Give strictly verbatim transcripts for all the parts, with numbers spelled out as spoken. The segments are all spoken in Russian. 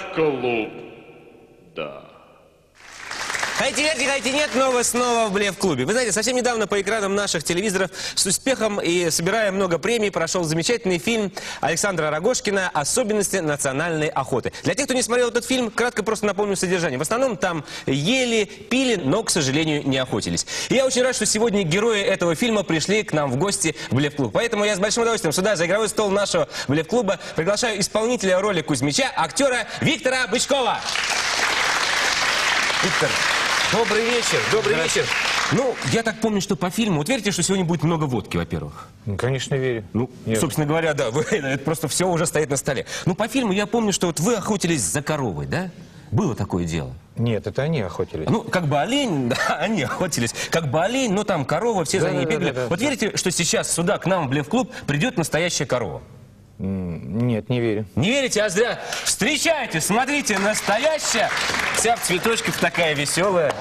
клуб. Да. Хайте верьте, хайте нет, но вы снова в Блеф-клубе. Вы знаете, совсем недавно по экранам наших телевизоров с успехом и собирая много премий прошел замечательный фильм Александра Рогожкина «Особенности национальной охоты». Для тех, кто не смотрел этот фильм, кратко просто напомню содержание. В основном там ели, пили, но, к сожалению, не охотились. И я очень рад, что сегодня герои этого фильма пришли к нам в гости в Блеф-клуб. Поэтому я с большим удовольствием сюда, за игровой стол нашего Блеф-клуба, приглашаю исполнителя роли Кузьмича, актера Виктора Бычкова. Виктор, добрый вечер, добрый вечер. Ну, я так помню, что по фильму... Вот верите, что сегодня будет много водки, во-первых? Ну, конечно, верю. Ну, Нет. собственно говоря, да, вы, это просто все уже стоит на столе. Ну, по фильму я помню, что вот вы охотились за коровой, да? Было такое дело? Нет, это они охотились. Ну, как бы олень, да, они охотились. Как бы олень, но там корова, все да, за ней да, бегали. да, да, вот да. верите, что сейчас сюда, к нам в Блеф-клуб, придет настоящая корова? Нет, не верю. Не верите, а зря. Встречайте, смотрите, настоящая, вся в цветочках такая веселая.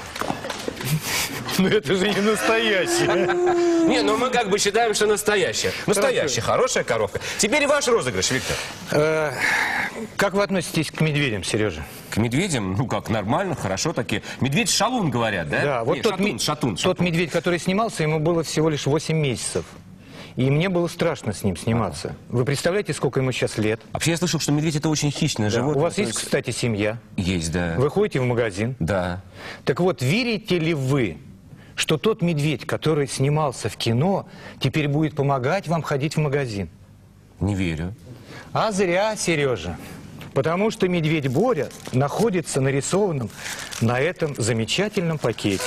Ну это же не настоящее. Не, ну мы как бы считаем, что настоящая. Настоящая, хорошая коровка. Теперь ваш розыгрыш, Виктор. Как вы относитесь к медведям, Сережа? К медведям? Ну как, нормально, хорошо таки. Медведь шалун, говорят, да? Да, вот Не, тот, шатун, ми- шатун, тот шатун. медведь, который снимался, ему было всего лишь восемь месяцев. И мне было страшно с ним сниматься. Вы представляете, сколько ему сейчас лет? Вообще я слышал, что медведь это очень хищное Да. животное. У вас то есть, кстати, семья? Есть, да. Вы ходите в магазин? Да. Так вот, верите ли вы, что тот медведь, который снимался в кино, теперь будет помогать вам ходить в магазин? Не верю. А зря, Сережа. Потому что медведь Боря находится нарисованным на этом замечательном пакете.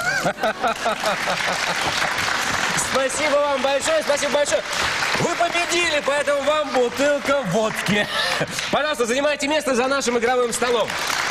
Спасибо вам большое, спасибо большое. Вы победили, поэтому вам бутылка водки. Пожалуйста, занимайте место за нашим игровым столом.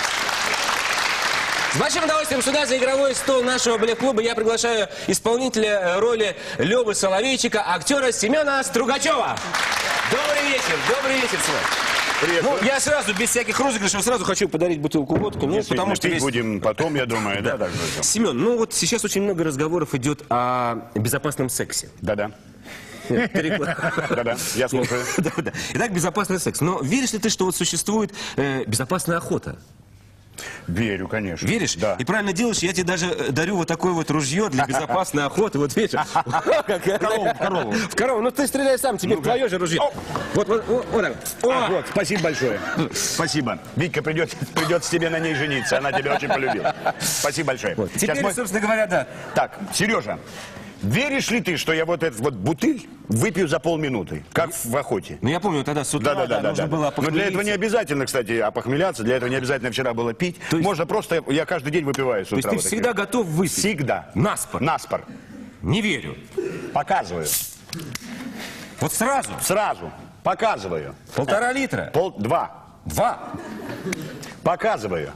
С большим удовольствием сюда, за игровой стол нашего Блеф-клуба, я приглашаю исполнителя роли Лёвы Соловейчика, актера Семена Стругачева. Добрый вечер, добрый вечер, Семен. Привет. Ну, я сразу, без всяких розыгрышей, сразу хочу подарить бутылку водки, ну, потому что пить есть... будем потом, я думаю, да? так же. Семен, ну вот сейчас очень много разговоров идет о безопасном сексе. Да-да. Да-да, я слушаю. Да-да. Итак, безопасный секс. Но веришь ли ты, что вот существует э, безопасная охота? Верю, конечно. Веришь? Да. И правильно делаешь, я тебе даже э, дарю вот такое вот ружье для безопасной охоты. Вот видишь? В корову, в корову. В корову. Ну ты стреляй сам, тебе твое же ружье. Вот, вот, вот, вот так. А, вот, спасибо большое. Спасибо. Витька, придется, придется тебе на ней жениться. Она тебя очень полюбила. Спасибо большое. Вот. Сейчас Теперь, мой- собственно говоря, да. Так, Сережа, веришь ли ты, что я вот этот вот бутыль выпью за полминуты, как в охоте? Ну я помню, тогда с утра Да, да, да, да, нужно да. было Но для этого не опохмелиться. обязательно, кстати, опохмеляться, для этого не обязательно вчера было пить. То есть- Можно просто, я каждый день выпиваю с То есть утра. ты вот такие. всегда готов выпить? Всегда. Наспор? Наспор. Не верю. Показываю. Вот сразу? Сразу. Показываю. Полтора литра? Пол, два. Два? Показываю.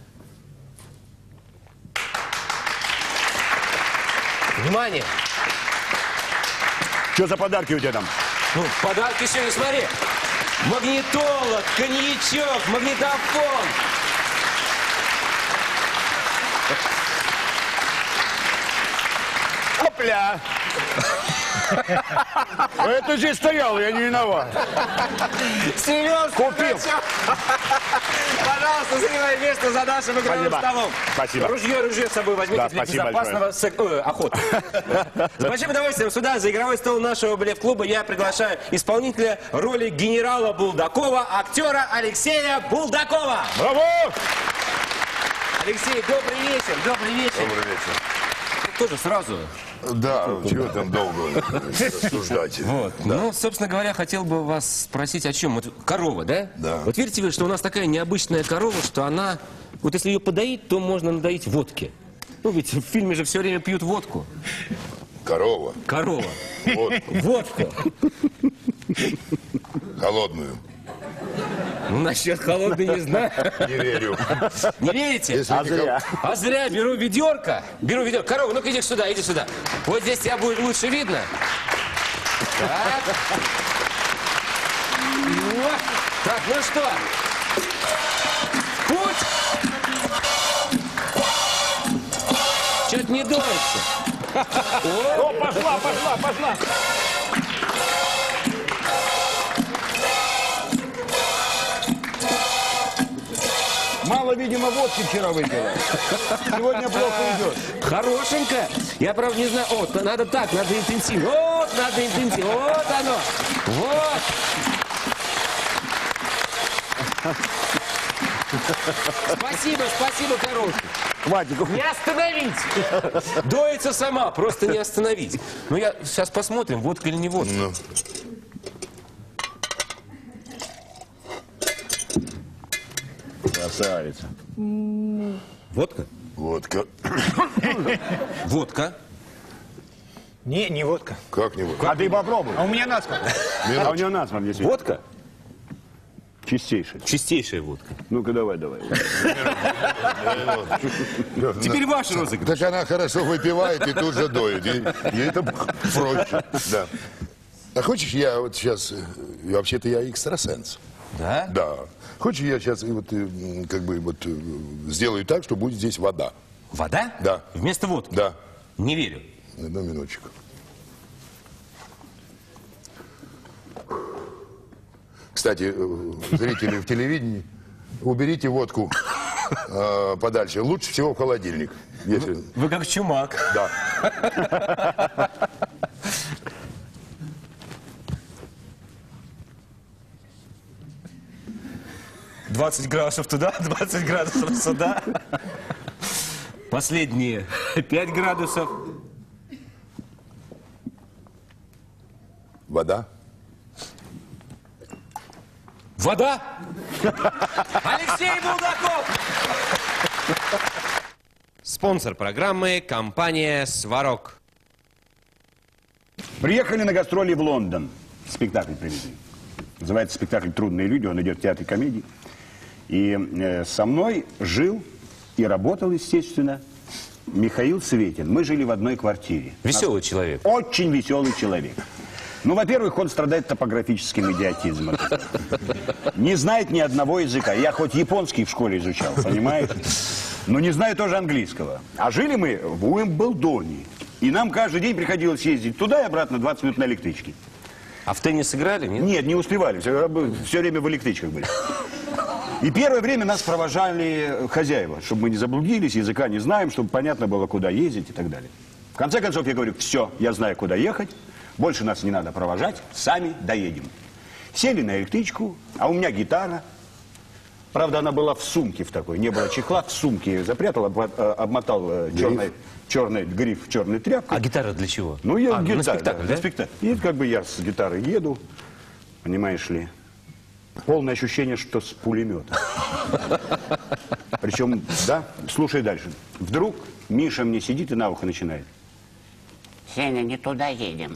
Внимание! Что за подарки у тебя там? Ну, подарки сегодня, смотри. Магнитола, коньячок, магнитофон. Опля! Это здесь стоял, я не виноват. Семен Купил. Пожалуйста, занимай место за нашим игровым Спасибо. столом. Спасибо. Ружье, ружье с собой возьмите Да, для спасибо безопасного сек- э, охоты. С большим удовольствием сюда, за игровой стол нашего Блеф-клуба, я приглашаю исполнителя роли генерала Булдакова, актера Алексея Булдакова. Браво! Алексей, добрый вечер, добрый вечер. Добрый вечер. Тоже сразу. Да, чего там долго рассуждать? Вот. Ну, собственно говоря, хотел бы вас спросить о чем. Вот корова, да? Да. Вот верите вы, что у нас такая необычная корова, что она, вот если ее подоить, то можно надоить водки. Ну, ведь в фильме же все время пьют водку. Корова. Корова. Водку. Водку. Холодную. Ну, насчет холодной не знаю. Не верю. Не верите? Если А не зря. А зря, беру ведерко. Беру ведерко. Корова, ну-ка иди сюда, иди сюда. Вот здесь тебя будет лучше видно. Так. Вот. Так, ну что? Путь. Что-то не дуется. О, пошла, пошла, пошла. Мало, видимо, водки вчера выпила. Сегодня плохо идет. Хорошенько. Я, правда, не знаю. Вот, надо так, надо интенсивно. Вот, надо интенсивно. Вот оно. Вот. Спасибо, спасибо, коровки. Хватит. Не остановить! Доится сама, просто не остановить. Ну, я сейчас посмотрим, водка или не водка. Ну. Красавица. Водка? Водка. Водка. Не, не водка. Как не водка? А ты попробуй. А у меня насморк. А у него насморк здесь. Водка? Чистейший. Чистейшая водка. Ну-ка, давай, давай. Теперь ваш розыгрыш. Так она хорошо выпивает и тут же доит. Ей, ей это проще. Да. А хочешь, я вот сейчас... Вообще-то я экстрасенс. Да? Да. Хочешь, я сейчас вот, э, как бы вот э, сделаю так, что будет здесь вода. Вода? Да. Вместо водки? Да. Не верю. Одну минуточку. Кстати, э, зрители в телевидении, уберите водку э, подальше. Лучше всего в холодильник. Если... Вы как чумак. Да. двадцать градусов туда, двадцать градусов сюда. Последние пять градусов. Вода. Вода! Алексей Булдаков! Спонсор программы – компания «Сварог». Приехали на гастроли в Лондон. Спектакль привезли. Называется спектакль «Трудные люди». Он идет в театре комедии. И э, со мной жил и работал, естественно, Михаил Светин. Мы жили в одной квартире. Веселый человек. Очень веселый человек. Ну, во-первых, он страдает топографическим идиотизмом. Не знает ни одного языка. Я хоть японский в школе изучал, понимаешь? Но не знаю тоже английского. А жили мы в Уимблдоне. И нам каждый день приходилось ездить туда и обратно двадцать минут на электричке. А в теннис играли, нет? Нет, не успевали. Все, все время в электричках были. И первое время нас провожали хозяева, чтобы мы не заблудились, языка не знаем, чтобы понятно было, куда ездить и так далее. В конце концов, я говорю, все, я знаю, куда ехать, больше нас не надо провожать, сами доедем. Сели на электричку, а у меня гитара. Правда, она была в сумке в такой, не было чехла, в сумке ее запрятал, об- обмотал черный, черный гриф черной тряпкой. А гитара для чего? Ну, я а, гитара, на спектакль, да? да? На спектакль. И как бы я с гитарой еду, понимаешь ли, полное ощущение, что с пулемета. Причем, да, слушай дальше. Вдруг Миша мне сидит и на ухо начинает. Сеня, не туда едем.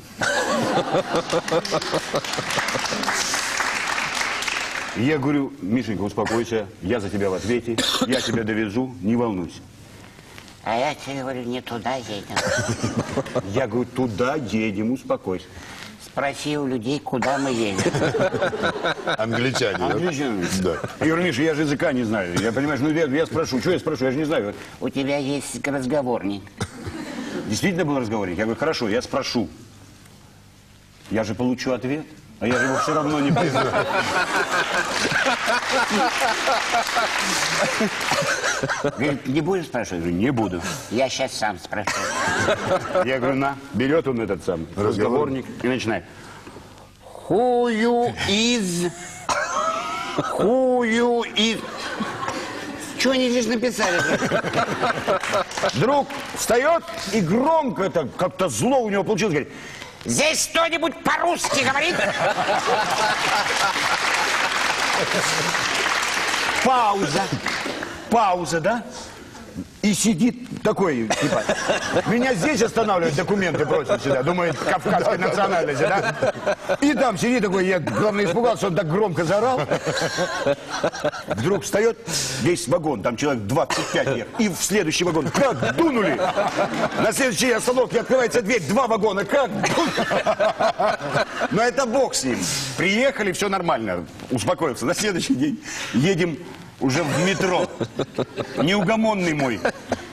И я говорю, Мишенька, успокойся, я за тебя в ответе, я тебя довезу, не волнуйся. А я тебе говорю, не туда едем. Я говорю, туда едем, успокойся. Спроси у людей, куда мы едем. Англичане. да? Англичане? Да. Я говорю, Миша, я же языка не знаю. Я, понимаешь, ну я, я спрошу, что я спрошу, я же не знаю. У тебя есть разговорник. Действительно был разговорник? Я говорю, хорошо, я спрошу. Я же получу ответ, а я же его все равно не признаю. Говорит, не будешь спрашивать? Я говорю, не буду. Я сейчас сам спрошу. Я говорю, на, берет он этот сам разговорник и начинает. Who you is? Who you is? Что они здесь написали? Друг встает и громко, это как-то зло у него получилось, говорит, Здесь кто-нибудь по-русски говорит? пауза, пауза, да? И сидит такой, типа, меня здесь останавливают, документы просят сюда, думает, кавказской национальности, да? И там сидит такой, я, главное, испугался, он так громко заорал. Вдруг встает весь вагон, там человек двадцать пять ехал, и в следующий вагон, как дунули. На следующей остановке открывается дверь, два вагона, как дунули. Но это бог с ним. Приехали, все нормально, успокоился. На следующий день едем уже в метро. Неугомонный мой.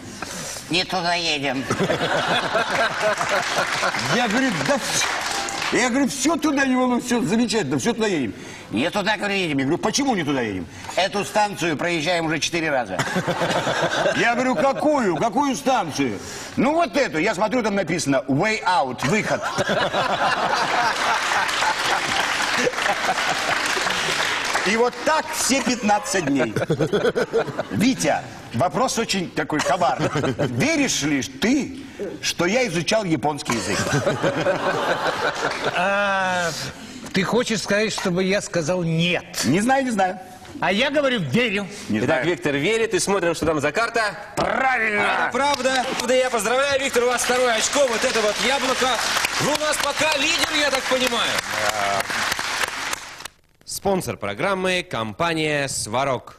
Не туда едем. Я говорю, да... Я говорю, все туда не волнуй, все замечательно, все туда едем. Не туда, говорю, едем. Я говорю, почему не туда едем? Эту станцию проезжаем уже четыре раза. Я говорю, какую? Какую станцию? Ну вот эту. Я смотрю, там написано way out, выход. И вот так все пятнадцать дней. Витя, вопрос очень такой коварный. Веришь ли ты, что я изучал японский язык? А, ты хочешь сказать, чтобы я сказал нет? Не знаю, не знаю. А я говорю, верю. Не Итак, знаю. Виктор верит, и смотрим, что там за карта. Правильно! Это правда. Да, я поздравляю, Виктор, у вас второе очко. Вот это вот яблоко. Вы у нас пока лидер, я так понимаю. Спонсор программы – компания «Сварог».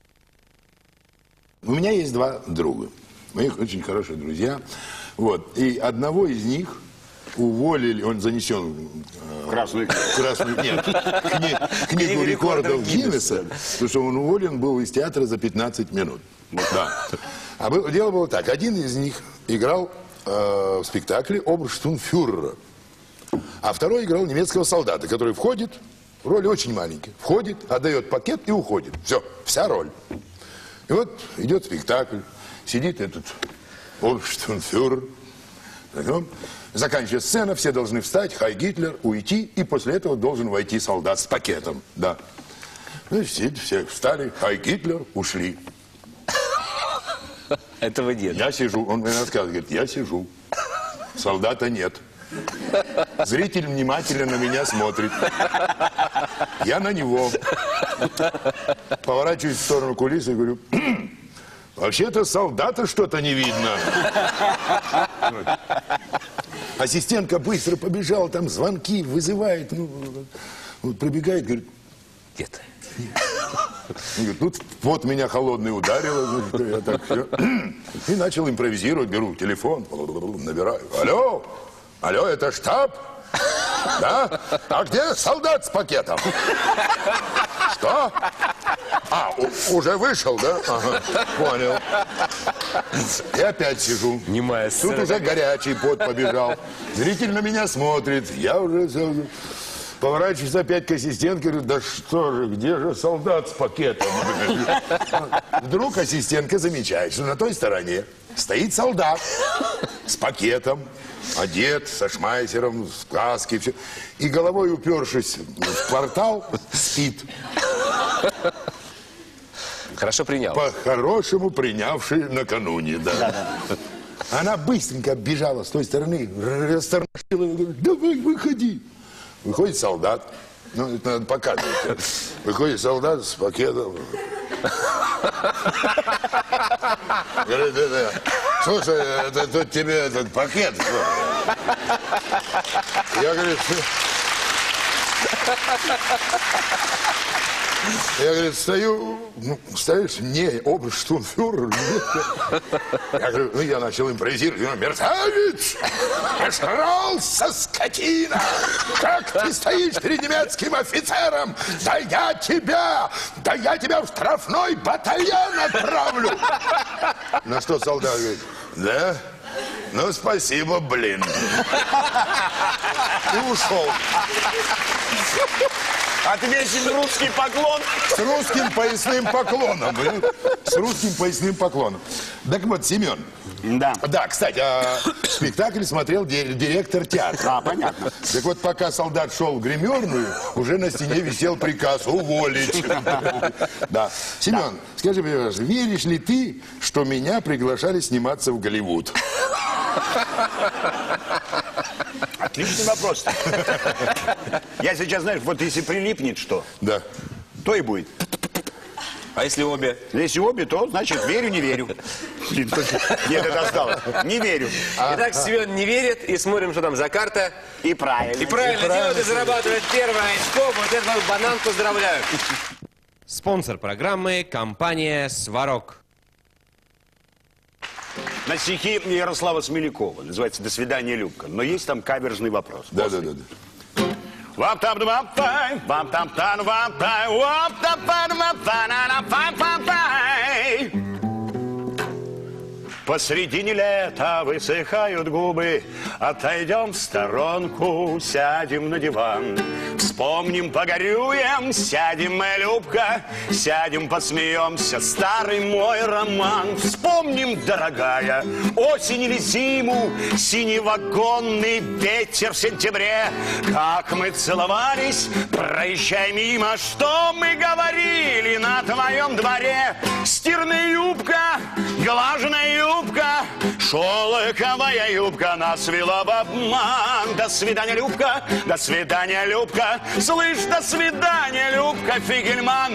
У меня есть два друга, моих очень хороших друзья. Вот. И одного из них уволили, он занесен э, Красную в красную, нет, кни- книгу рекордов Гиннесса, потому что он уволен был из театра за пятнадцать минут. Вот, да. А был- дело было так, один из них играл э, в спектакле «Оберштурмфюрера», а второй играл немецкого солдата, который входит, роль очень маленькая, входит, отдает пакет и уходит. Все, вся роль. И вот идет спектакль, сидит этот Оберштурмфюрер, ну, заканчивается сцена, все должны встать, хай Гитлер, уйти, и после этого должен войти солдат с пакетом, да. Ну, сидят, все встали, хай Гитлер, ушли. Этого нет. Я сижу, он мне рассказывает, говорит, я сижу, солдата нет. Зритель внимательно на меня смотрит. Я на него. Поворачиваюсь в сторону кулисы и говорю, вообще-то солдата что-то не видно. Ассистентка быстро побежала, там звонки, вызывает, ну, вот пробегает, говорит, Где ты? он говорит, ну, вот меня холодный ударило, значит, я так все. И начал импровизировать, беру телефон, набираю. Алло, алло, это штаб? Да? А где солдат с пакетом? Что? А, у- уже вышел, да? Ага, понял. И опять сижу. Немая Тут сцена. уже горячий пот побежал. Зритель на меня смотрит. Я уже все... Поворачиваюсь опять к ассистентке, говорю, да что же, где же солдат с пакетом? Вдруг ассистентка замечает, что на той стороне стоит солдат с пакетом, одет, со шмайсером, с каской, все. И головой упершись в квартал, спит. Хорошо принял. По-хорошему принявший накануне, да. Она быстренько бежала с той стороны, растормошила, говорит, давай, выходи. Выходит солдат, ну, это надо показывать. Выходит солдат с пакетом. Говорит, это, слушай, это, тут тебе этот пакет. Я говорю, я, говорит, стою, ну, стоишь, не, оберштурмфюрер. Я говорю, ну, я начал импровизировать. Я, мерзавец! Нажрался, скотина! Как ты стоишь перед немецким офицером? Да я тебя, да я тебя в штрафной батальон отправлю! На что солдат говорит, да? Ну, спасибо, блин. И ушел. Отвесить русский поклон. С русским поясным поклоном. блин. С русским поясным поклоном. Так вот, Семен. Да. Да, кстати, а спектакль смотрел ди- директор театра. А, понятно. Так вот, пока солдат шел в гримерную, уже на стене висел приказ уволить. Да. Семен, скажи мне, пожалуйста, веришь ли ты, что меня приглашали сниматься в Голливуд? Отличный вопрос. Я сейчас, знаешь, вот если прилипнет что, Да. то и будет. А если обе? Если обе, то, значит, верю, не верю. Блин, нет, это осталось. Не верю. Итак, Семен не верит, и смотрим, что там за карта. И правильно. И правильно делает, и зарабатывает первое очко. Вот этот банан поздравляю. Спонсор программы – компания «Сварог». На стихи Ярослава Смелякова. Называется «До свидания, Любка». Но есть там каверзный вопрос. Да, да, да, да. Вам там вам тай, вам там там вам тай, вам там там вам тай, на на пай пай пай. Посредине лета высыхают губы. Отойдем в сторонку, сядем на диван. Вспомним, погорюем, сядем, моя Любка. Сядем, посмеемся, старый мой роман. Вспомним, дорогая, осень или зиму, синий вагонный ветер в сентябре. Как мы целовались, проезжая мимо, что мы говорили на твоем дворе. Стирная юбка, глаженная юбка, шелковая юбка нас вела в обман. До свидания, Любка, до свидания, Любка. Слышь, до свидания, Любка, Фигельман.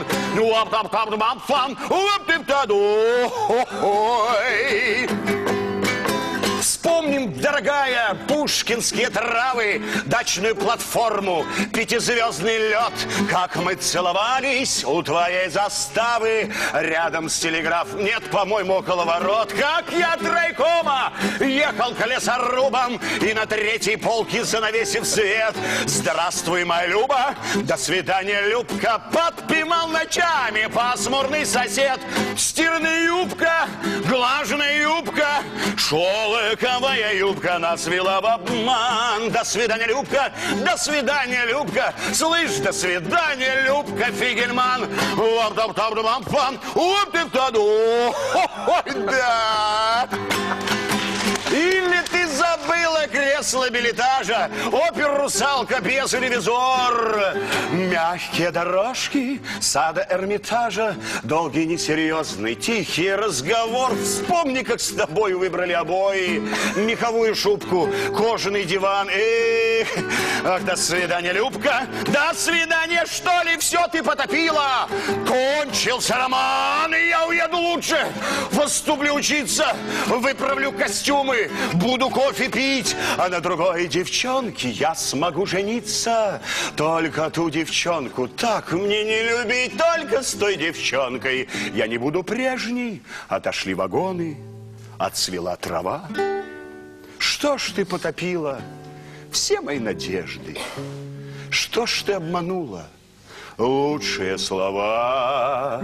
Ой. Вспомним, дорогая, пушкинские травы, дачную платформу, пятизвездный лед. Как мы целовались у твоей заставы, рядом с телеграф, нет, по-моему, около ворот. Как я от райкома ехал колесорубом и на третьей полке занавесив свет. Здравствуй, моя Люба, до свидания, Любка. Подпевал ночами пасмурный сосед. Стирная юбка, глаженная юбка, шелковая юбка нас вела в обман. До свидания, Любка, до свидания, Любка. Слышь, до свидания, Любка, Фигельман. Ой, да. Или ты забыла кресло билетажа, опер «Русалка», пьесу «Ревизор». Мягкие дорожки сада Эрмитажа, долгий, несерьезный, тихий разговор. Вспомни, как с тобой выбрали обои, меховую шубку, кожаный диван. Эх, ах, до свидания, Любка, до свидания, что ли, все ты потопила. Кончился роман, и я уеду лучше. Поступлю учиться, выправлю костюмы, буду кофе пить, а на другой девчонке я смогу жениться. Только ту девчонку так мне не любить, только с той девчонкой я не буду прежней. Отошли вагоны, отцвела трава. Что ж ты потопила все мои надежды? Что ж ты обманула лучшие слова?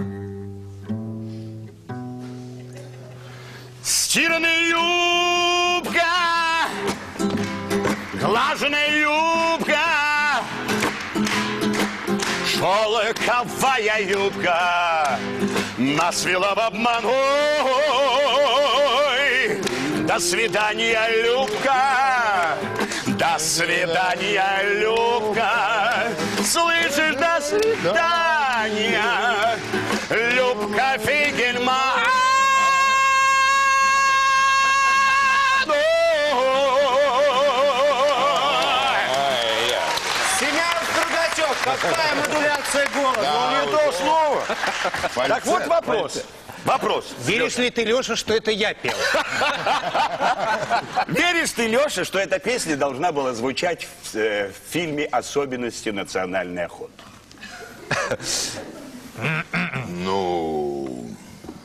Стиранная юбка, глаженная юбка, шелковая юбка нас вела в обман. Ой, до свидания, Любка, до свидания, Любка. Слышишь, до свидания, Любка, Фигельман. Какая модуляция голоса? Да, Ну, не вот. то слово. Так вот вопрос. Вопрос. Веришь ли ты, Леша, что это я пел? Веришь ты, Леша, что эта песня должна была звучать в, э, в фильме «Особенности национальной охоты»? Ну...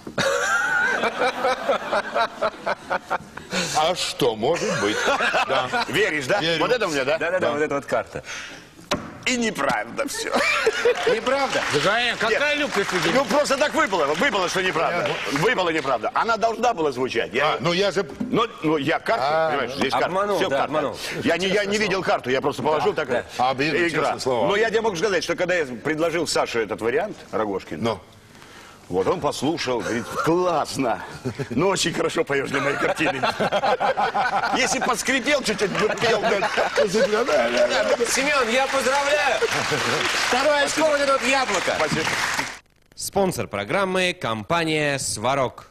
А что, может быть? Да. Веришь, да? Верю. Вот это у меня, да? Да-да-да, вот эта вот карта. И неправда все. Неправда? Да, какая Любка Фигельман? Ну, просто так выпало. Выпало, что неправда. Выпало неправда. Она должна была звучать. Я... А, ну я же... Ну, ну, я карту, А, понимаешь, здесь карта. обманул, Всё да, карта. обманул. Я не, я не видел карту, я просто положил так. да. А, видно, игра. честное слово. Но я тебе могу сказать, что когда я предложил Саше этот вариант, Рогожкин, Ну, вот он послушал, говорит, классно, ну очень хорошо поешь для моей картины. Если подскрипел чуть-чуть, бы пел. Семен, я поздравляю! Второе очко, вот это вот яблоко. Спасибо. Спонсор программы – компания «Сварог».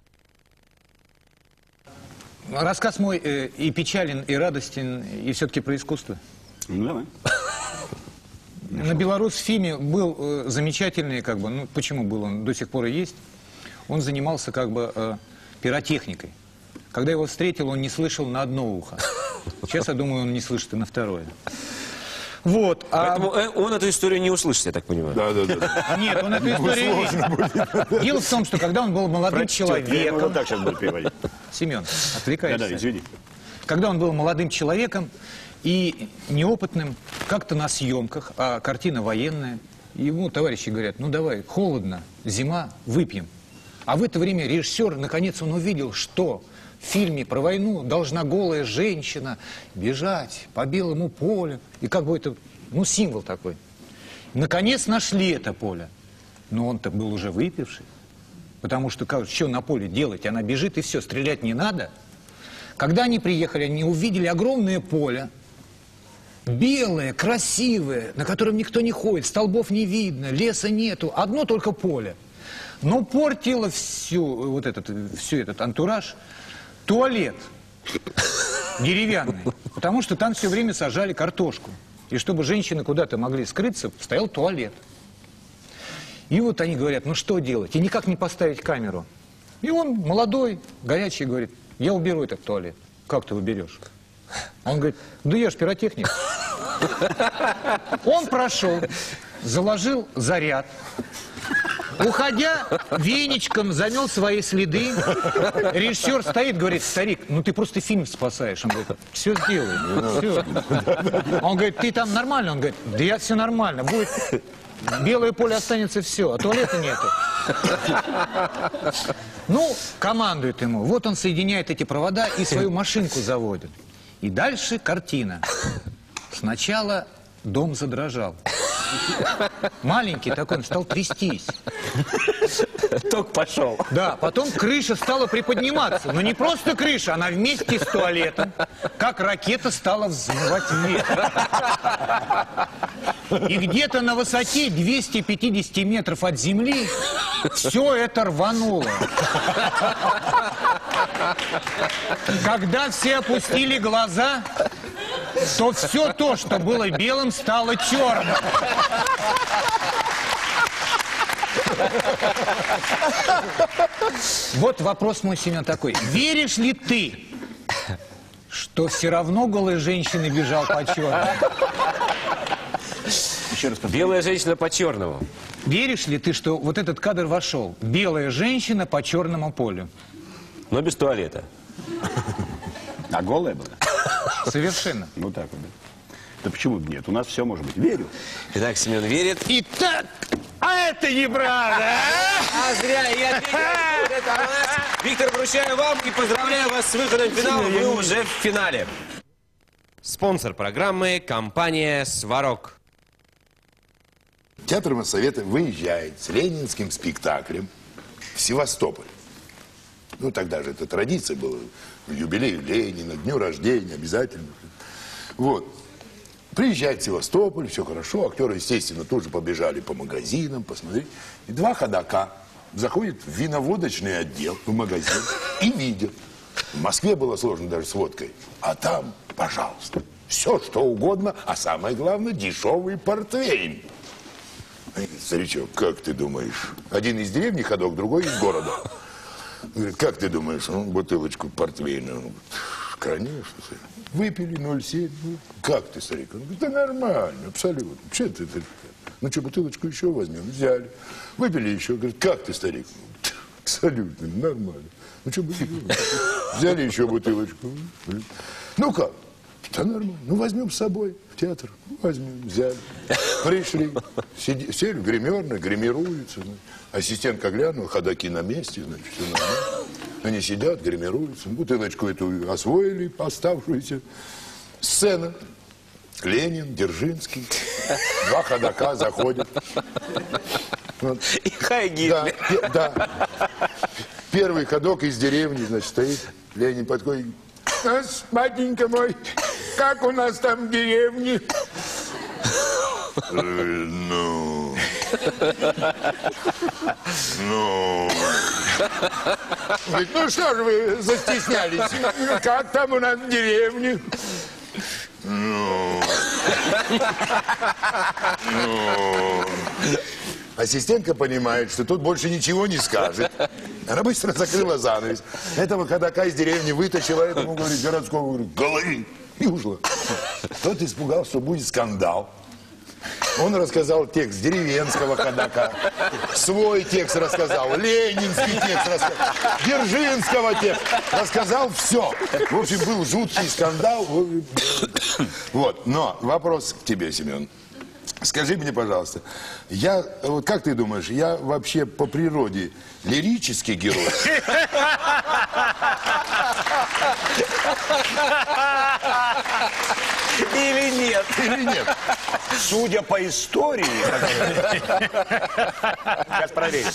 Рассказ мой э, и печален, и радостен, и все-таки про искусство. Ну, давай. На Беларусьфильме был э, замечательный, как бы, ну почему был он, до сих пор и есть, он занимался как бы э, пиротехникой. Когда его встретил, он не слышал на одно ухо. Сейчас, я думаю, он не слышит и на второе. Вот. А... Поэтому э, он эту историю не услышит, я так понимаю. да, да, да. Нет, он эту историю не... Дело в том, что когда он был молодым Я ему человеком... вот так сейчас буду переводить. Семен, Да-да, отвлекаешься. извини. Когда он был молодым человеком и неопытным, как-то на съемках, а картина военная, ему товарищи говорят, ну давай, холодно, зима, выпьем. А в это время режиссер, наконец, он увидел, что в фильме про войну должна голая женщина бежать по белому полю. И как бы это, ну, символ такой. Наконец нашли это поле. Но он-то был уже выпивший. Потому что, как, что на поле делать? Она бежит, и все, стрелять не надо. Когда они приехали, они увидели огромное поле. Белое, красивое, на котором никто не ходит, столбов не видно, леса нету, одно только поле. Но портило всю, вот этот, всю этот антураж туалет деревянный, потому что там все время сажали картошку. И чтобы женщины куда-то могли скрыться, стоял туалет. И вот они говорят, ну что делать? И никак не поставить камеру. И он, молодой, горячий, говорит, я уберу этот туалет. Как ты уберешь? Он говорит, да я ж пиротехник. Он прошел, заложил заряд. Уходя, веничком замел свои следы. Режиссер стоит, говорит, старик, ну ты просто фильм спасаешь. Он говорит, все сделай, все. Он говорит, ты там нормально? Он говорит, да я все нормально. Будет белое поле, останется все, а туалета нету. Ну, командует ему. Вот он соединяет эти провода и свою машинку заводит. И дальше картина. Сначала дом задрожал. Маленький такой, он стал трястись. Ток пошел. Да, потом крыша стала приподниматься. Но не просто крыша, она вместе с туалетом, как ракета, стала взмывать вверх. И где-то на высоте двухсот пятидесяти метров от земли все это рвануло. Когда все опустили глаза, то все то, что было белым, стало черным. Вот вопрос мой, Семен, такой. Веришь ли ты, что все равно голая женщина бежал по черному? Еще раз повторю. Белая женщина по черному. Веришь ли ты, что вот этот кадр вошел? Белая женщина по черному полю. Но без туалета. А голая была? Совершенно. Ну так вот. Да. Да почему бы нет? У нас все может быть. Верю. Итак, Семен верит. Итак, а это неправда, а? А зря, я ответил. Это у нас. Виктор, вручаю вам и поздравляю вас с выходом в финал. Вы уже в финале. Спонсор программы – компания «Сварог». Театр Моссовета выезжает с ленинским спектаклем в Севастополь. Ну, тогда же это традиция была. Юбилею Ленина, дню рождения обязательно. Вот. Приезжает в Севастополь, все хорошо. Актеры, естественно, тоже побежали по магазинам, посмотреть. И два ходока заходят в виноводочный отдел, в магазин, и видят. В Москве было сложно даже с водкой. А там, пожалуйста, все, что угодно, а самое главное, дешевый портвейн. Старичок, как ты думаешь? Один из деревни ходок, другой из города. Говорит, как ты думаешь? Ну, бутылочку портвейна. Он говорит, конечно. Выпили ноль семь. Как ты, старик? Он говорит, да нормально, абсолютно. Че ты, ты? Ну что, бутылочку еще возьмем? Взяли. Выпили еще. Говорит, как ты, старик? Абсолютно, нормально. Ну что, взяли еще бутылочку. Ну как? Да нормально. Ну возьмем с собой в театр. Возьмем, взяли. Пришли. Сиди, сели в гримерной, гримируются. Ассистентка глянула, ходаки на месте, значит, все нормально. Они сидят, гримируются. Бутылочку эту освоили, оставшуюся. Сцена. Ленин, Дзержинский. Два ходака заходят. Вот. И Хай Гитлер. Да, да. Первый ходок из деревни, значит, стоит. Ленин подходит. Батенька мой, как у нас там в деревне? Ну... Ну... Говорит, ну что же вы застеснялись? Как там у нас в деревне? Ну... Ну... Ассистентка понимает, что тут больше ничего не скажет. Она быстро закрыла занавес. Этого ходока из деревни вытащила, этому, говорит, городского, говорит, голови, и ушла. Тот испугался, что будет скандал. Он рассказал текст деревенского ходока, свой текст рассказал, ленинский текст рассказал, Дзержинского текст, рассказал все. В общем, был жуткий скандал. Вот, но вопрос к тебе, Семен. Скажи мне, пожалуйста, я, вот как ты думаешь, я вообще по природе лирический герой? Или нет? Или нет? Судя по истории... Сейчас проверим.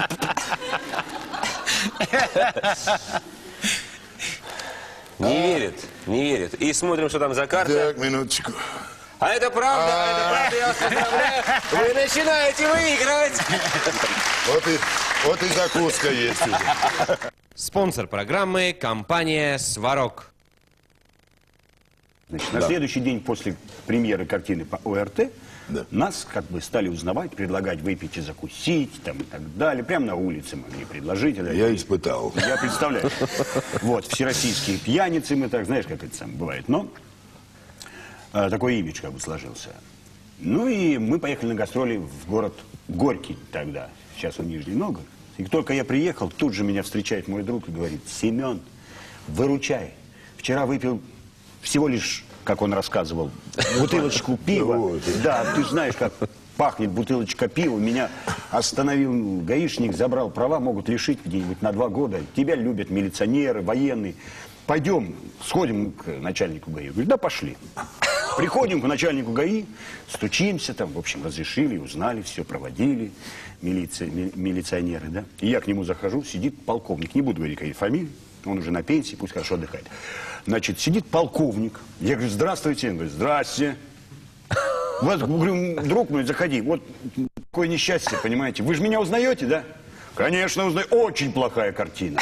Не верит, не верит. И смотрим, что там за карта. Так, минуточку. А это правда, это правда, я вас поздравляю. Вы начинаете выигрывать. Вот и, вот и закуска есть уже. Спонсор программы – компания «Сварог». Значит, на следующий день после премьеры картины по ОРТ Да. нас как бы стали узнавать, предлагать выпить и закусить там, и так далее. Прямо на улице могли предложить. Я испытал. Я представляю. Вот, всероссийские пьяницы мы так, знаешь, как это сам бывает. Но а, такой имидж как бы сложился. Ну и мы поехали на гастроли в город Горький тогда. Сейчас он Нижний Новгород. И только я приехал, тут же меня встречает мой друг и говорит: Семен, выручай. Вчера выпил всего лишь, как он рассказывал, бутылочку пива. Да, ты знаешь, как пахнет бутылочка пива. Меня остановил гаишник, забрал права, могут лишить где-нибудь на два года. Тебя любят милиционеры, военные. Пойдем, сходим к начальнику ГАИ. Говорит, да пошли. Приходим к начальнику ГАИ, стучимся там, в общем, разрешили, узнали, все проводили, милиция, ми, милиционеры, да. И я к нему захожу, сидит полковник, не буду говорить какие фамилии, он уже на пенсии, пусть хорошо отдыхает. Значит, сидит полковник, я говорю, здравствуйте, он говорит, здрасте. Вот, говорю, друг мой, заходи, вот такое несчастье, понимаете, вы же меня узнаете, да? Конечно, узнаю. Очень плохая картина.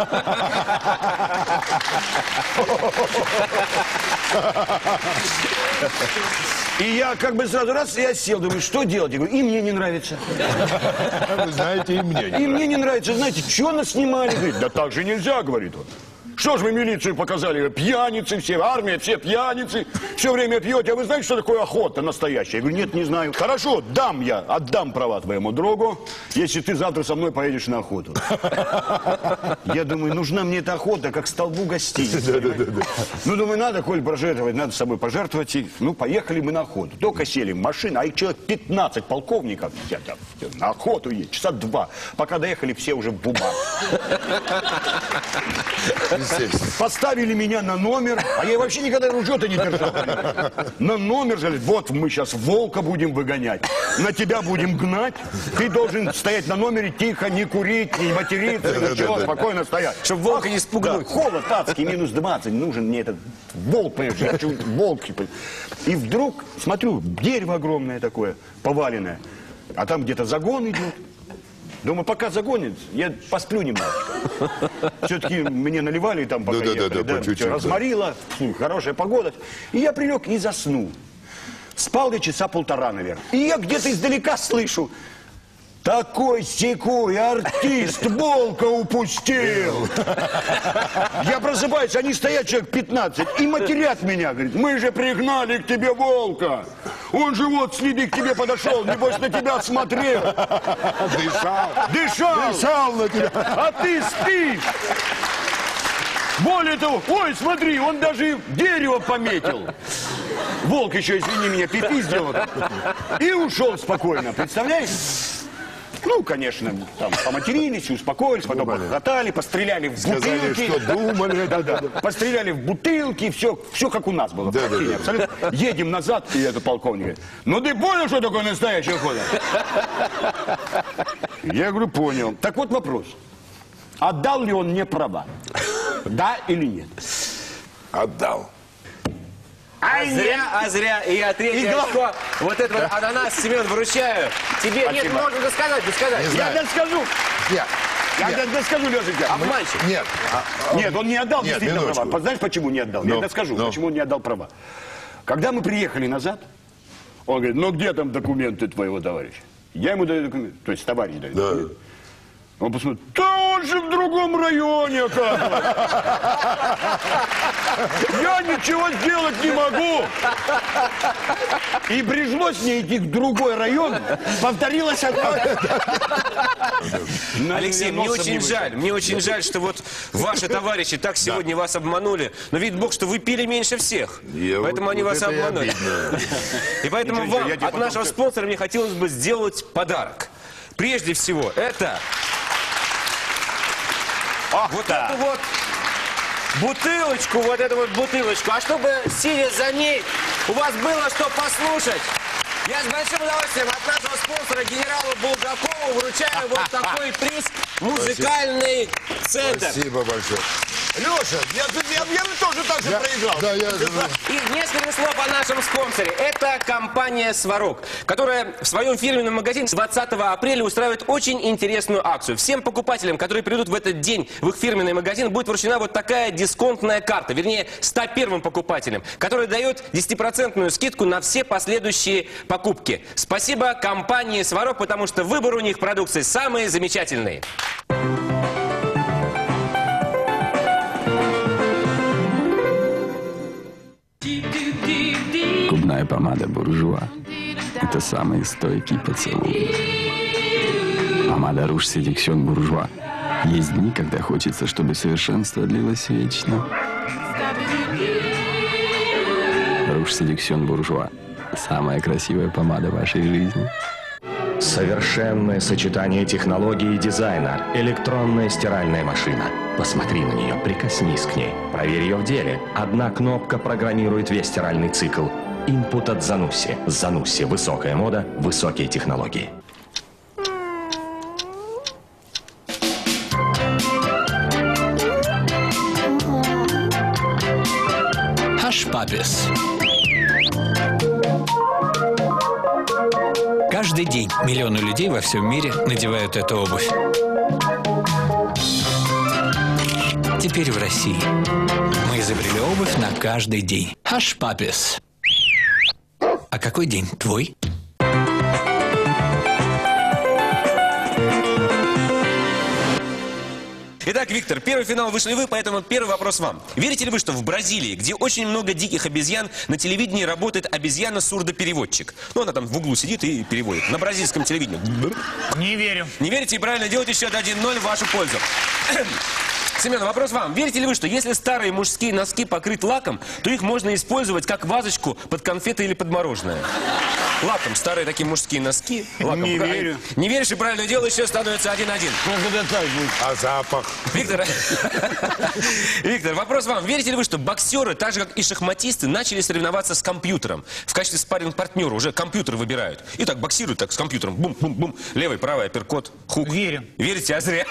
И я как бы сразу раз, я сел, думаю, что делать? Я говорю, и мне не нравится. Вы знаете, и мне не И мне не нравится. Знаете, что нас снимали? Говорит, да так же нельзя, говорит он. Что же вы милицию показали? Пьяницы все, армия, все пьяницы. Все время пьете. А вы знаете, что такое охота настоящая? Я говорю, нет, не знаю. Хорошо, дам я, отдам права твоему другу, если ты завтра со мной поедешь на охоту. Я думаю, нужна мне эта охота, как столбу гостиницы. Ну, думаю, надо, коль пожертвовать, надо с собой пожертвовать. И, ну, поехали мы на охоту. Только сели в машину, а их человек пятнадцать полковников на охоту едет, часа два. Пока доехали, все уже в бумагах. Поставили меня на номер, а я вообще никогда ружье-то не держал. На номер, говорит, вот мы сейчас волка будем выгонять, на тебя будем гнать, ты должен стоять на номере тихо, не курить, не материться, ничего, спокойно стоять. Чтобы волка не спугнуть. Да, холод адский, минус двадцать, нужен мне этот волк, понимаешь, я хочу волк. И вдруг, смотрю, дерево огромное такое, поваленное, а там где-то загон идет. Думаю, пока загонит, я посплю немножечко. Все-таки мне наливали там, пока да, ехали, да, да, да, по чуть-чуть, разморило, да. Хорошая погода. И я прилег и заснул. Спал я часа полтора, наверное. И я где-то издалека слышу, такой-сякой артист волка упустил. Я просыпаюсь, они стоят, человек пятнадцать, и матерят меня. Говорит, мы же пригнали к тебе волка. Он же вот следи к тебе подошел, небось на тебя смотрел. Дышал. Дышал. Дышал на тебя. А ты спишь. Более того, ой, смотри, он даже дерево пометил. Волк еще, извини меня, пипи сделал. И ушел спокойно, представляешь? Ну, конечно, там поматерились, успокоились, потом похохотали, постреляли в Сказали, бутылки. что думали. Да, да. Постреляли в бутылки, все, все как у нас было. Да, да, да. Абсолютно. Едем назад, и этот полковник говорит, ну ты понял, что такое настоящая охота? Я говорю, понял. Так вот вопрос. Отдал ли он мне права? Да или нет? Отдал. А зря, а зря. И я третье очко. Вот это вот ананас, Семен, вручаю. Тебе нет, можно досказать, досказать. Не Я знаю. доскажу. Нет. Я Нет. доскажу, Лешенька. Обманщик. Нет. Нет, он не отдал Нет, действительно минуточку. права. Знаешь, почему не отдал? Ну, Я доскажу, ну. почему он не отдал права. Когда мы приехали назад, он говорит, ну где там документы твоего товарища? Я ему даю документы, то есть товарищ дает Да. документы. Он посмотрит, да он же в другом районе, оказывается. Я ничего сделать не могу. И пришлось мне идти в другой район. Повторилось одно. Алексей, мне очень жаль, мне очень жаль, что вот ваши товарищи так сегодня вас обманули. Но видит Бог, что вы пили меньше всех. Я Поэтому вот- они вот вас это и обманули. обидно. И поэтому Ничего, вам я тебе от потом нашего всё- спонсора мне хотелось бы сделать подарок. Прежде всего, это Ах, вот да. это вот бутылочку, вот эту вот бутылочку. А чтобы, сидя за ней, у вас было что послушать, я с большим удовольствием от нашего спонсора, генералу Булгакову, вручаю вот такой приз «Музыкальный центр». Спасибо большое. Леша, я, я, я тоже так же Я- проиграл. Да, я... И несколько слов о нашем спонсоре. Это компания «Сварог», которая в своем фирменном магазине двадцатого апреля устраивает очень интересную акцию. Всем покупателям, которые придут в этот день в их фирменный магазин, будет вручена вот такая дисконтная карта, вернее, ста первым покупателям, которая дает десятипроцентную скидку на все последующие покупки. Спасибо компании «Сварог», потому что выбор у них продукции самый замечательный. Губная помада «Буржуа» – это самый стойкий поцелуй. Помада «Руж Седиксьон Буржуа». Есть дни, когда хочется, чтобы совершенство длилось вечно. «Руж Седиксьон Буржуа» – самая красивая помада вашей жизни. Совершенное сочетание технологий и дизайна. Электронная стиральная машина. Посмотри на нее, прикоснись к ней. Проверь ее в деле. Одна кнопка программирует весь стиральный цикл. Инпут от Занусси. Занусси. Высокая мода, высокие технологии. Hush Puppies. Каждый день миллионы людей во всем мире надевают эту обувь. Теперь в России мы изобрели обувь на каждый день. Hush Puppies. А какой день твой? Итак, Виктор, первый финал вышли вы, поэтому первый вопрос вам. Верите ли вы, что в Бразилии, где очень много диких обезьян, на телевидении работает обезьяна-сурдопереводчик? Ну, она там в углу сидит и переводит. На бразильском телевидении. Не верю. Не верите и правильно делаете счет один ноль в вашу пользу. Семен, вопрос вам. Верите ли вы, что если старые мужские носки покрыть лаком, то их можно использовать как вазочку под конфеты или под мороженое? Лаком, старые такие мужские носки. Лаком. Не верю. Не веришь и правильно делаешь, еще становится один один. А запах? Виктор, Виктор, вопрос вам. Верите ли вы, что боксеры, так же как и шахматисты, начали соревноваться с компьютером? В качестве спарринг-партнера уже компьютер выбирают. И так боксируют так с компьютером. Бум-бум-бум. Левый, правый, апперкот, хук. Верю. Верите, а зря.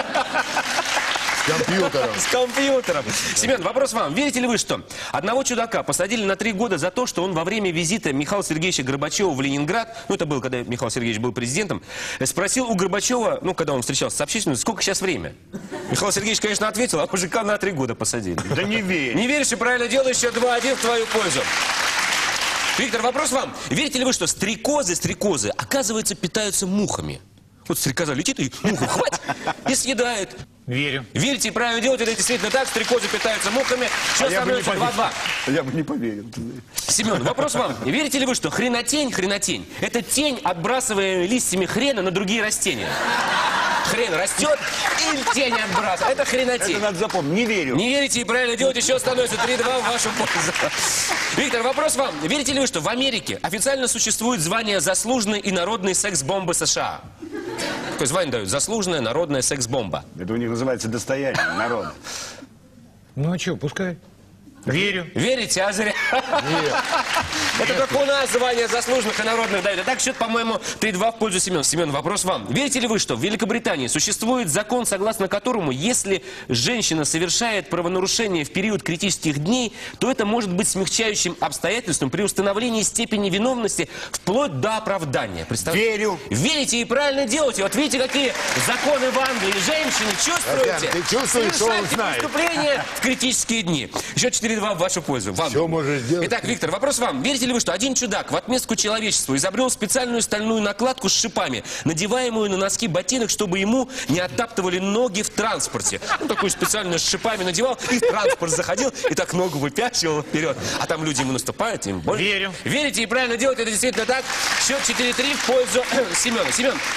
С компьютером. С компьютером. Семен, вопрос вам. Верите ли вы, что одного чудака посадили на три года за то, что он во время визита Михаила Сергеевича Горбачева в Ленинград, ну это было, когда Михаил Сергеевич был президентом, спросил у Горбачева, ну когда он встречался с общественностью, сколько сейчас время? Михаил Сергеевич, конечно, ответил, а мужика на три года посадили. Да не верю. Не веришь и правильно делаешь, еще два один в твою пользу. Виктор, вопрос вам. Верите ли вы, что стрекозы, стрекозы, оказывается, питаются мухами? Вот стрекоза летит и муху хватит и съедает. Верю. Верите и правильно делаете, это действительно так, стрекозы питаются мухами. Счет я бы не становится поверил. два-два. Я бы не поверил. Семен, вопрос вам. Верите ли вы, что хренотень, хренотень, это тень, отбрасываемая листьями хрена на другие растения? Хрен растет и тень отбрасывает. Это хренотень. Это надо запомнить. Не верю. Не верите и правильно делаете, еще становится три-два в вашу пользу. Виктор, вопрос вам. Верите ли вы, что в Америке официально существует звание «Заслуженной и народной секс-бомбы США»? Такое звание дают. Заслуженная народная секс-бомба. Это у них называется достояние народа. Ну а что, пускай. Верю. Верите, а зря? Это только у нас звание заслуженных и народных дают. А так счет, по-моему, три-два в пользу Семена. Семен, вопрос вам. Верите ли вы, что в Великобритании существует закон, согласно которому, если женщина совершает правонарушение в период критических дней, то это может быть смягчающим обстоятельством при установлении степени виновности вплоть до оправдания? Представляете? Верю. Верите и правильно делаете. Вот видите, какие законы в Англии. Женщины, чувствуете? Татьяна, ты чувствуешь, что он Совершайте знает? преступление в критические дни. Счет четыре-два в вашу пользу. Вам. Все можешь сделать. Итак, Виктор, вопрос вам. Верите ли вы, что один чудак в отместку человечеству изобрел специальную стальную накладку с шипами, надеваемую на носки ботинок, чтобы ему не оттаптывали ноги в транспорте? Он такую специальную с шипами надевал и в транспорт заходил, и так ногу выпячивал вперед. А там люди ему наступают, им больно. Верю. Верите и правильно делаете, это действительно так. Счет четыре-три в пользу Семена. Семен,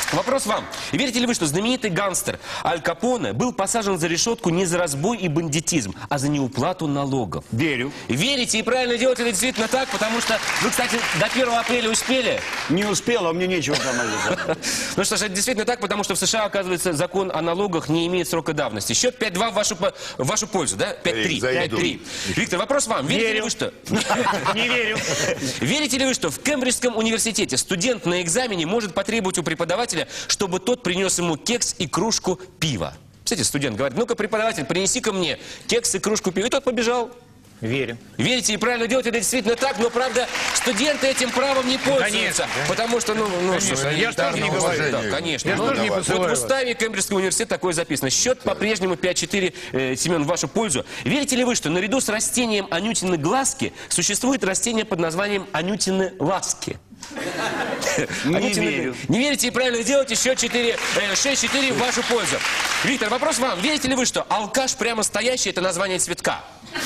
Вопрос вам. Верите ли вы, что знаменитый гангстер Аль Капоне был посажен за решетку не за разбой и бандитизм, а за неуплату налогов? Верю. Верите и правильно делаете это действительно так, потому что вы, кстати, до первого апреля успели? Не успел, а мне нечего там написать. Ну что ж, это действительно так, потому что в США, оказывается, закон о налогах не имеет срока давности. Счет пять-два в вашу, по- в вашу пользу, да? пять-три. пять-три. Виктор, вопрос вам. Верите ли вы, что... Не верю. Верите ли вы, что в Кембриджском университете студент на экзамене может потребовать у преподавателя, чтобы тот принес ему кекс и кружку пива? Кстати, студент говорит, ну-ка, преподаватель, принеси ко мне кекс и кружку пива. И тот побежал. Верю. Верите и правильно делаете, это действительно так, но, правда, студенты этим правом не пользуются. Конечно, да. Потому что, ну, ну что ж, я ж тоже не говорю. Да, конечно. Я ж Ну, тоже не вот посылаю в вас. уставе Кембриджского университета такое записано. Счет по-прежнему пять-четыре, э, Семен, в вашу пользу. Верите ли вы, что наряду с растением анютины глазки существует растение под названием анютины ласки? Не верю. Не верите и правильно делаете. Счет шесть-четыре в вашу пользу. Виктор, вопрос вам. Верите ли вы, что алкаш прямо стоящий — это название цветка?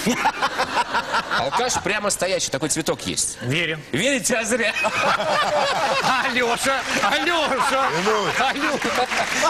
Алкаш прямо стоящий, такой цветок есть. Верю. Верите, а зря. Алеша! Алеша! Алеша!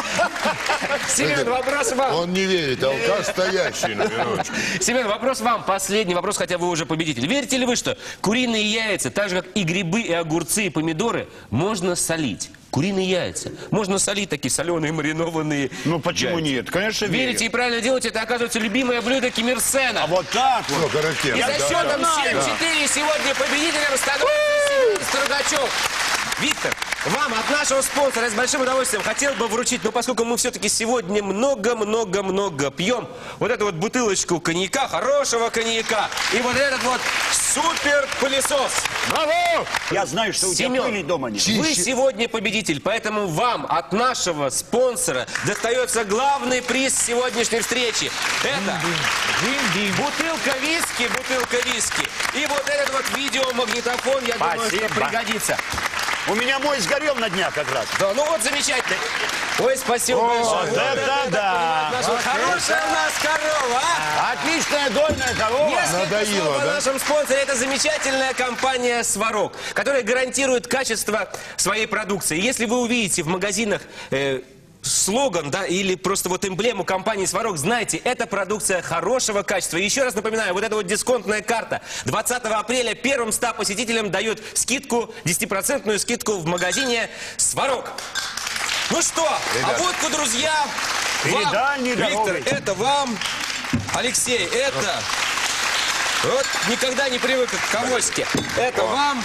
Семен, вопрос вам. Он не верит, алкаш стоящий на минуточку. Семен, вопрос вам. Последний вопрос, хотя вы уже победитель. Верите ли вы, что куриные яйца, так же как и грибы, и огурцы, и помидоры, можно солить? Куриные яйца. Можно солить, такие соленые, маринованные. Ну почему яйца. нет? Конечно, верю. Верите и правильно делаете, это, оказывается, любимое блюдо Ким Ир Сена. А вот так Ну, вот. характерно. И да, за да. счетом да. семь-четыре сегодня победителем становится Семен Строгачев. Виктор, вам от нашего спонсора с большим удовольствием хотел бы вручить, но поскольку мы все-таки сегодня много-много-много пьем, вот эту вот бутылочку коньяка, хорошего коньяка, и вот этот вот супер пылесос. Браво! Я знаю, что у тебя Семен, пыли дома нет. вы сегодня победитель, поэтому вам от нашего спонсора достается главный приз сегодняшней встречи. Это бутылка виски, бутылка виски. И вот этот вот видеомагнитофон, я думаю, что Спасибо. пригодится. У меня мой сгорел на днях как раз. Да, ну вот замечательно. Ой, спасибо О, большое. да, да, да. Наша хорошая у нас корова, а? Отличная дойная корова. Несколько Надоело, слов о да? нашем спонсоре. Это замечательная компания «Сварог», которая гарантирует качество своей продукции. Если вы увидите в магазинах э, слоган, да, или просто вот эмблему компании «Сварог», знайте, это продукция хорошего качества. И еще раз напоминаю, вот эта вот дисконтная карта двадцатого апреля первым ста посетителям дает скидку, десятипроцентную скидку в магазине «Сварог». Ну что, Ребят. а водку, друзья, вам. Передальней Виктор, дорогой. это вам. Алексей, это... Вот никогда не привык к авоське. Это вам.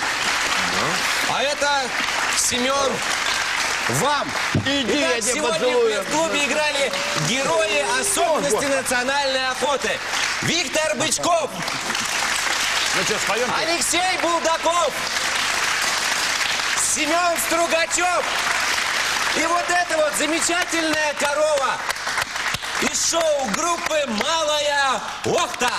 А это Семен. Вам. Иди, я Итак, тебя сегодня поцелую. в клубе играли герои особенности национальной охоты. Виктор Бычков, Ну что, споем? Алексей Булдаков, Семен Стругачев и вот эта вот замечательная корова из шоу группы «Малая Охта».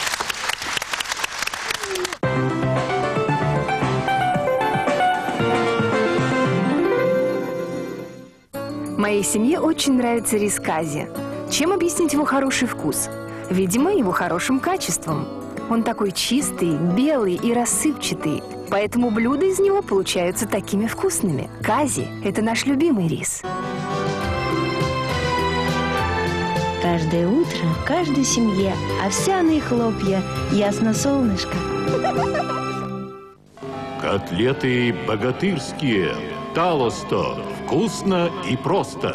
Моей семье очень нравится рис кази. Чем объяснить его хороший вкус? Видимо, его хорошим качеством. Он такой чистый, белый и рассыпчатый. Поэтому блюда из него получаются такими вкусными. Кази – это наш любимый рис. Каждое утро в каждой семье овсяные хлопья, ясно солнышко. Котлеты богатырские. Талосто. Вкусно и просто.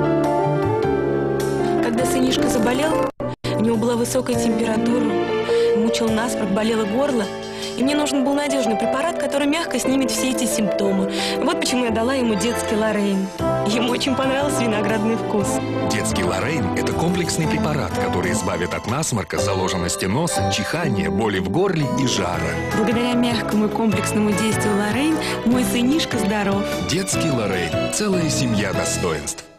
Когда сынишка заболел, у него была высокая температура, мучил насморк, болело горло, и мне нужен был надежный препарат, который мягко снимет все эти симптомы. Вот почему я дала ему детский Лорейн. Ему очень понравился виноградный вкус. Детский Лорейн – это комплексный препарат, который избавит от насморка, заложенности носа, чихания, боли в горле и жара. Благодаря мягкому и комплексному действию Лорейн мой сынишка здоров. Детский Лорейн – целая семья достоинств.